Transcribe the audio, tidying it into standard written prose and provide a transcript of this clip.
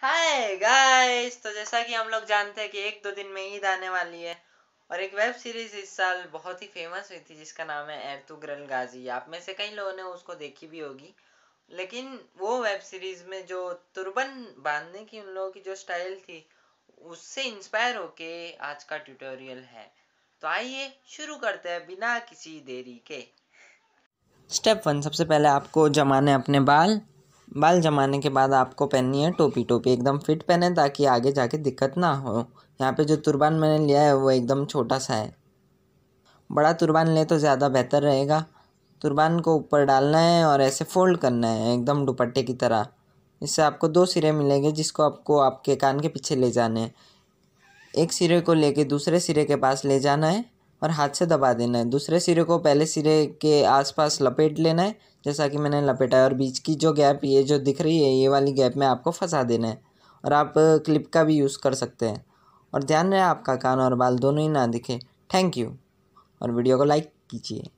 Hi guys. तो जैसा कि हम लोग जानते हैं कि एक दो दिन में ईद आने वाली है और एक वेब सीरीज इस साल बहुत ही फेमस हुई थी जिसका नाम है एर्तुग्रल गाजी। आप में से कई लोगों ने उसको देखी भी होगी, लेकिन वो वेब सीरीज में जो तुर्बन बांधने की उन लोगों की जो स्टाइल थी उससे इंस्पायर होके आज का ट्यूटोरियल है। तो आइए शुरू करते हैं बिना किसी देरी के। स्टेप 1, सबसे पहले आपको जमाने अपने बाल जमाने के बाद आपको पहननी है टोपी एकदम फिट पहने ताकि आगे जाके दिक्कत ना हो। यहाँ पे जो तुरबान मैंने लिया है वो एकदम छोटा सा है, बड़ा तुरबान ले तो ज़्यादा बेहतर रहेगा। तुरबान को ऊपर डालना है और ऐसे फोल्ड करना है एकदम दुपट्टे की तरह। इससे आपको 2 सिरे मिलेंगे जिसको आपको आपके कान के पीछे ले जाने हैं। एक सिरे को लेके दूसरे सिरे के पास ले जाना है और हाथ से दबा देना है। दूसरे सिरे को पहले सिरे के आसपास लपेट लेना है जैसा कि मैंने लपेटा है, और बीच की जो गैप ये जो दिख रही है ये वाली गैप में आपको फंसा देना है। और आप क्लिप का भी यूज़ कर सकते हैं। और ध्यान रहे आपका कान और बाल दोनों ही ना दिखे। थैंक यू, और वीडियो को लाइक कीजिए।